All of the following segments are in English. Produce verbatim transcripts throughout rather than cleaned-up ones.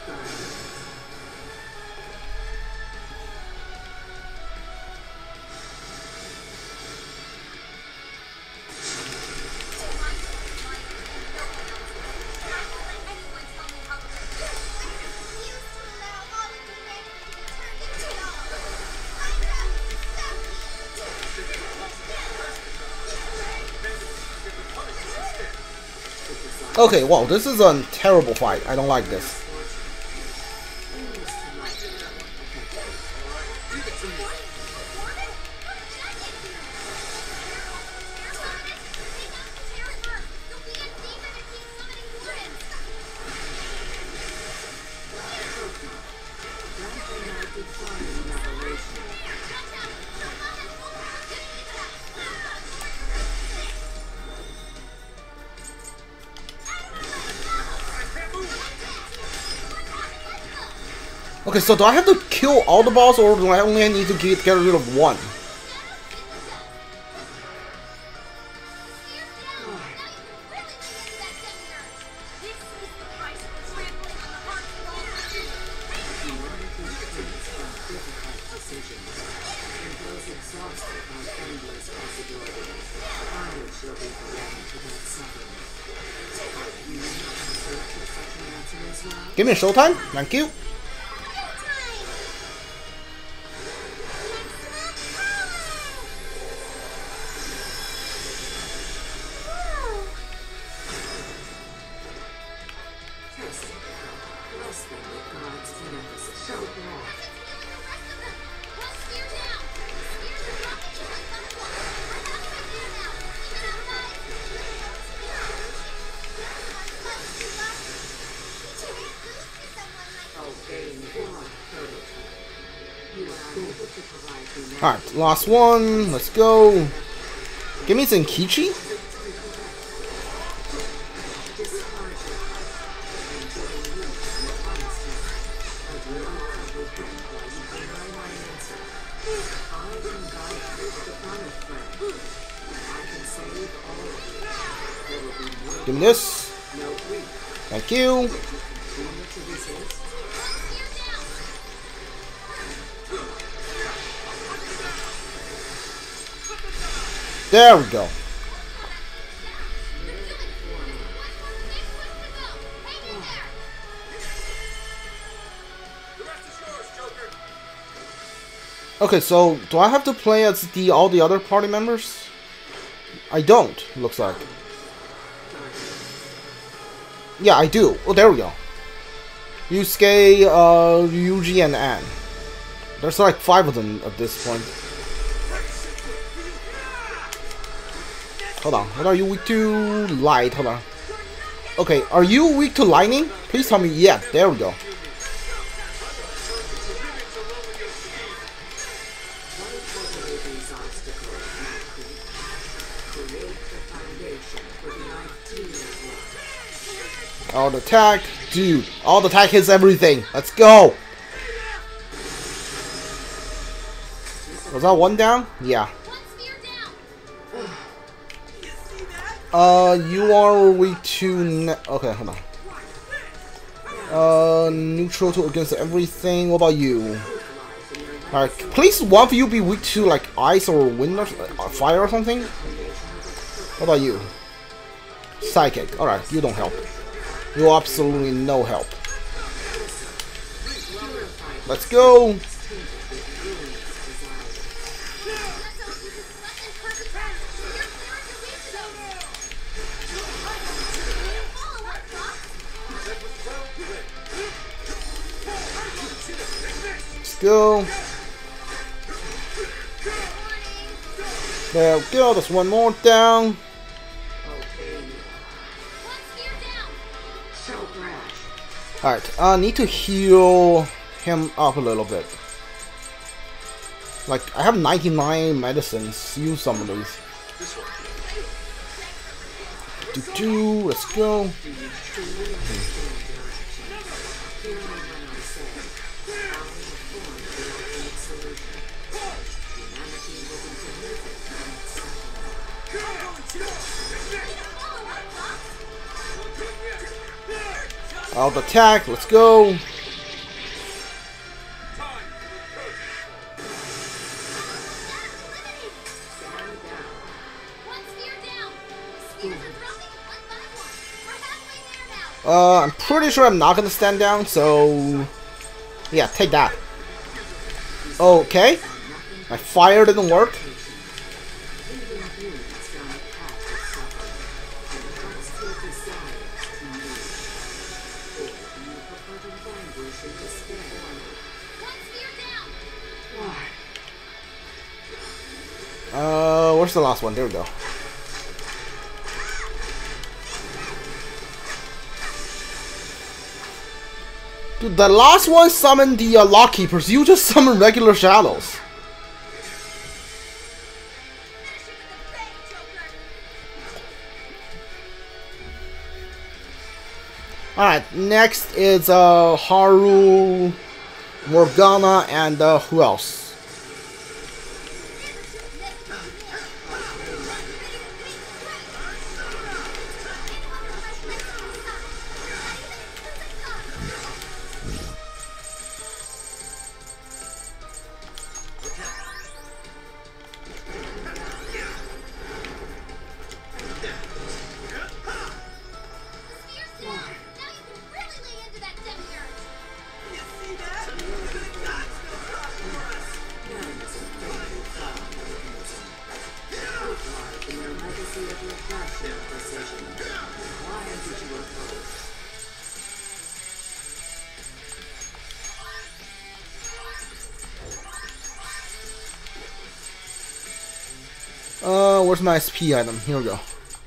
Okay, wow, this is a terrible fight. I don't like this. Okay, so do I have to kill all the balls, or do I only need to get, get rid of one? Give me a showtime, thank you. Alright, last one. Let's go. Give me some Kichi. Give me this. Thank you. There we go. Okay, so do I have to play as the all the other party members? I don't, looks like. Yeah, I do. Oh, there we go. Yusuke, uh, Ryuji, and Ann. There's like five of them at this point. Hold on, what are you weak to? Light, hold on. Okay, are you weak to lightning? Please tell me, yeah, there we go. All the attack, dude, all the attack hits everything. Let's go. Was that one down? Yeah. Uh, you are weak to ne okay, hold on. Uh, neutral to against everything. What about you? Alright, please one of you be weak to like ice or wind or uh, fire or something. What about you? Psychic. Alright, you don't help. You absolutely no help. Let's go. Let's go. There we go. There's one more down. Alright, I need to heal him up a little bit. Like, I have ninety-nine medicines. Use some of these. Do do. Let's go. Out attack, let's go. Uh, I'm pretty sure I'm not gonna stand down, so yeah, take that. Okay, my fire didn't work. Uh, where's the last one? There we go. Dude, the last one summoned the uh, Lock Keepers. You just summoned regular shadows. Alright, next is uh, Haru, Morgana, and uh, who else? Uh, where's my S P item? Here we go.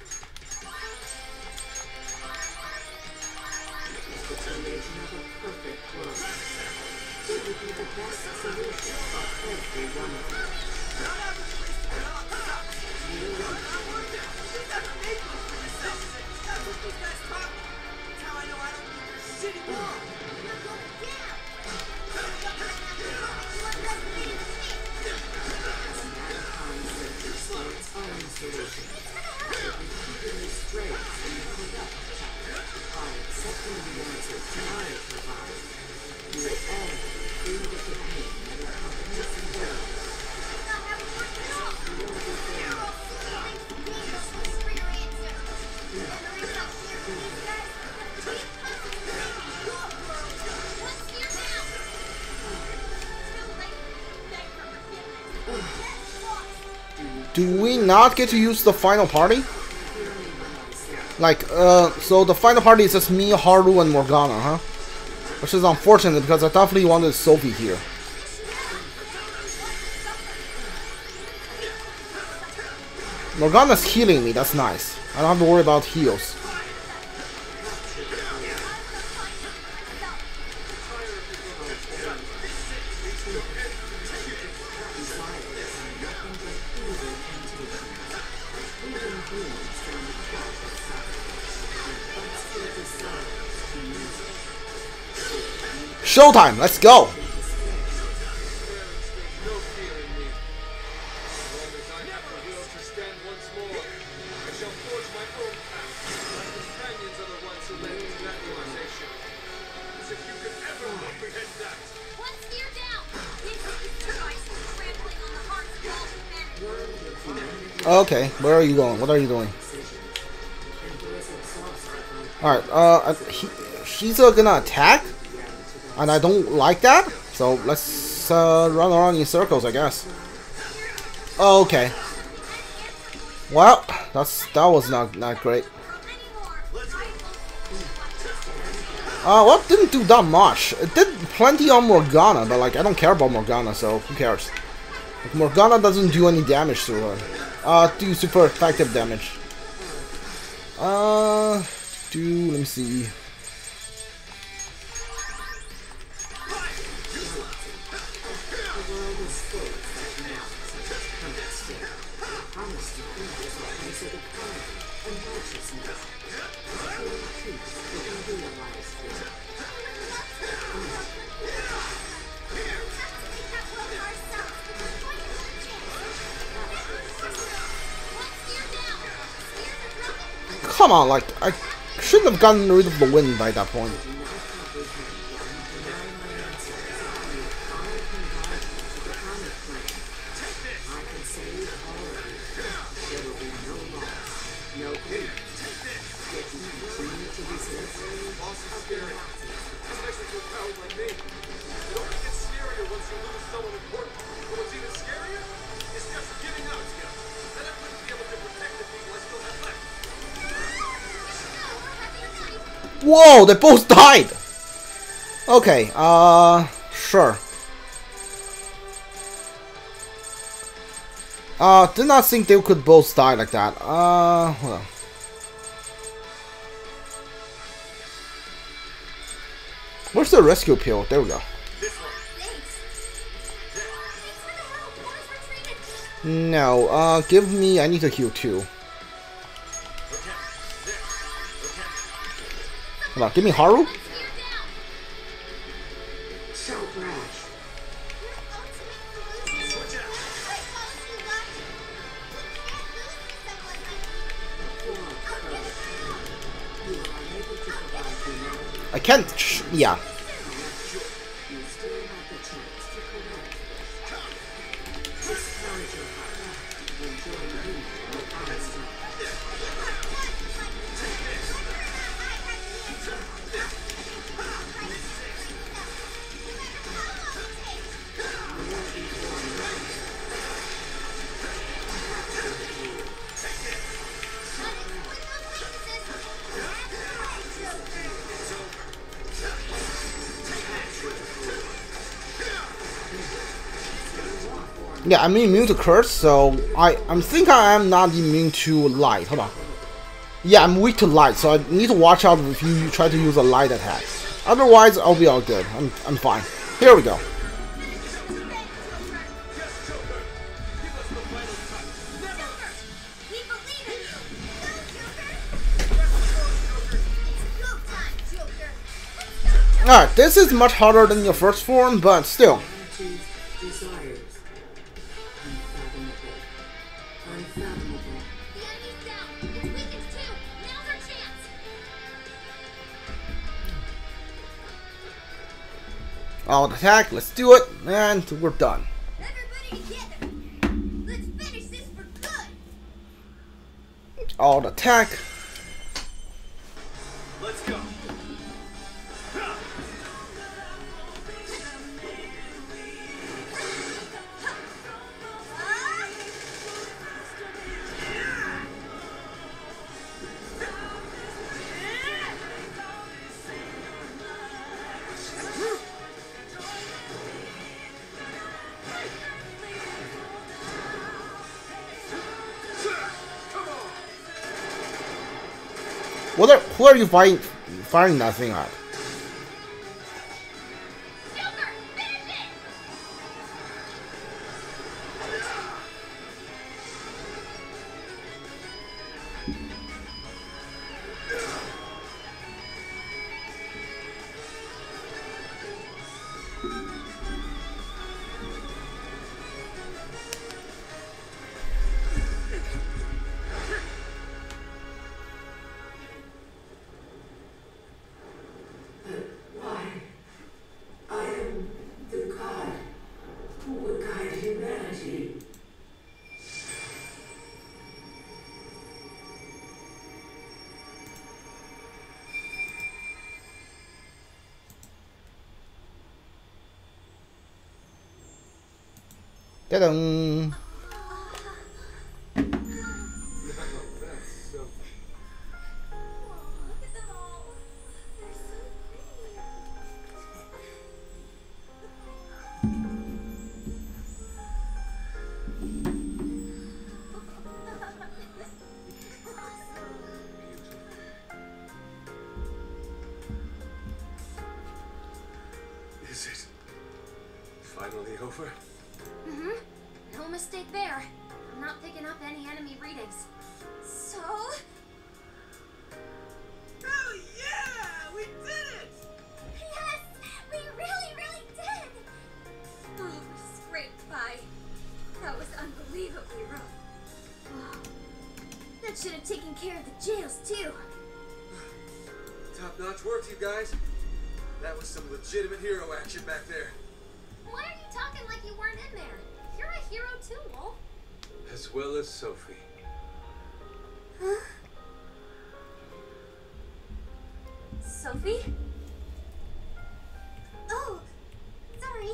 Do we not get to use the final party? Like, uh, so the final party is just me, Haru, and Morgana, huh? Which is unfortunate because I definitely wanted Sophie here. Morgana's healing me, that's nice. I don't have to worry about heals. Showtime, let's go! Okay, where are you going? What are you doing? Alright, uh, he, he's uh, gonna attack? And I don't like that, so let's uh, run around in circles, I guess. Okay. Well, that's that was not not great. Uh, well, it didn't do that much. It did plenty on Morgana, but like I don't care about Morgana, so who cares? Like, Morgana doesn't do any damage to her. Uh, do super effective damage. Uh, do let me see. Come on, like, I shouldn't have gotten rid of the wind by that point. Whoa, they both died! Okay, uh, sure. Uh, did not think they could both die like that. Uh, hold on. Where's the rescue pill? There we go. No, uh, give me, I need to heal too. Hold on, give me Haru? I can't, sh yeah. Yeah, I'm immune to curse, so I I think I am not immune to light. Hold on. Yeah, I'm weak to light, so I need to watch out if you try to use a light attack. Otherwise, I'll be all good. I'm I'm fine. Here we go. Alright, this is much harder than your first form, but still. All attack, let's do it, and we're done. Everybody together. Let's finish this for good. All attack. Let's go. What are, who are you firing, firing that thing at? Ta-dum. Is it finally over? Mm-hmm. No mistake there. I'm not picking up any enemy readings. So? Hell yeah! We did it! Yes! We really, really did! Oh, scraped by. That was unbelievably rough. Oh, that should have taken care of the jails, too. Top-notch work, you guys. That was some legitimate hero action back there. Why are you talking like you weren't in there? You're a hero too, Wolf. As well as Sophie. Huh? Sophie? Oh, sorry.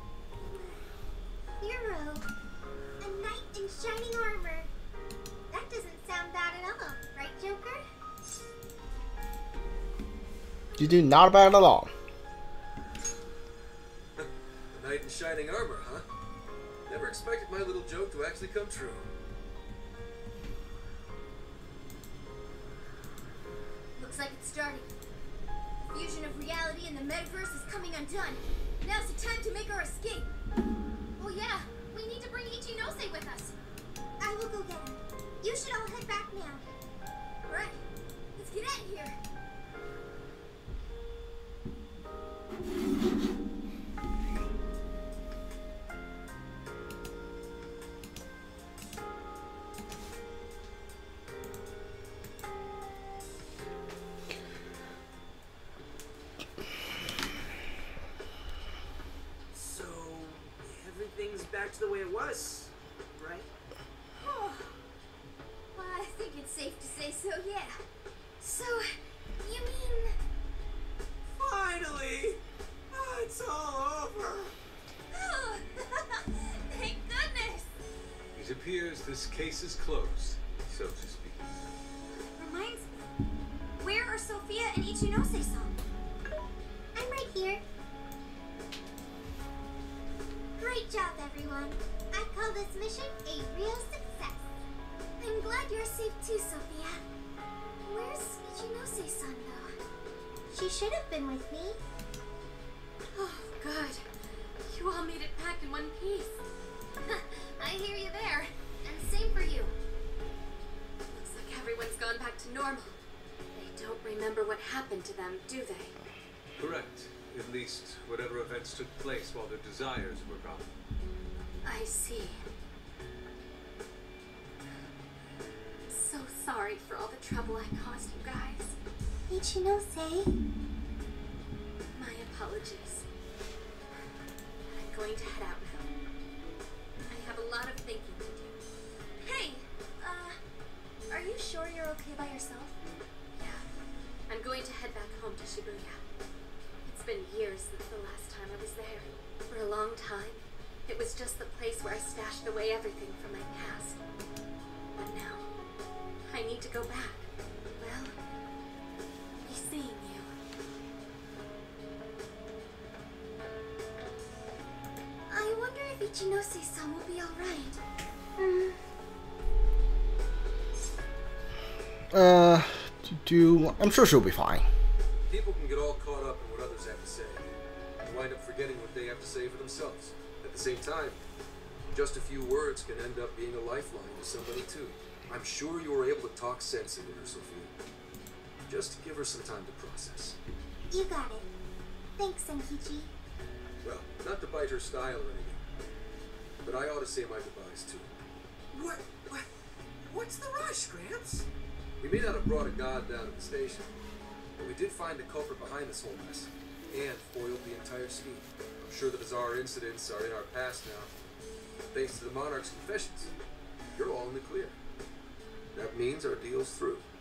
Hero. A knight in shining armor. That doesn't sound bad at all, right, Joker? You do not bad at all. A knight in shining armor, huh? Never expected my little joke to actually come true. Looks like it's starting. The fusion of reality and the metaverse is coming undone. Now's the time to make our escape. Oh yeah, we need to bring Ichinose with us. I will go get him. You should all head back now. Alright, let's get out of here. Back to the way it was, right? Oh. Well, I think it's safe to say so, yeah. So, you mean... Finally! Oh, it's all over! Oh, thank goodness! It appears this case is closed, so to speak. Reminds me, where are Sophia and Ichinose-san? I'm right here. Great job, everyone. I call this mission a real success. I'm glad you're safe too, Sophia. Where's Ichinose-san, though? She should have been with me. Oh, good. You all made it back in one piece. I hear you there. And same for you. Looks like everyone's gone back to normal. They don't remember what happened to them, do they? Correct. At least, whatever events took place while their desires were gone. I see. So sorry for all the trouble I caused you guys. Ichinose? My apologies. I'm going to head out now. I have a lot of thinking to do. Hey! Uh, are you sure you're okay by yourself? Yeah. I'm going to head back home to Shibuya. It's been years since the last time I was there. For a long time, it was just the place where I stashed away everything from my past. But now, I need to go back. Well, I'll be seeing you. I wonder if Ichinose-san will be alright. Mm. Uh, do I'm sure she'll be fine. People can get all caught up in what others have to say and wind up forgetting what they have to say for themselves. At the same time, just a few words can end up being a lifeline to somebody too. I'm sure you were able to talk sense into her, Sophia. Just give her some time to process. You got it. Thanks, Senkichi. Well, not to bite her style or anything, but I ought to say my goodbyes too. What? What? What's the rush, Gramps? We may not have brought a god down to the station, but we did find the culprit behind this whole mess, and foiled the entire scheme. I'm sure the bizarre incidents are in our past now. Thanks to the Monarch's confessions, you're all in the clear. That means our deal's through.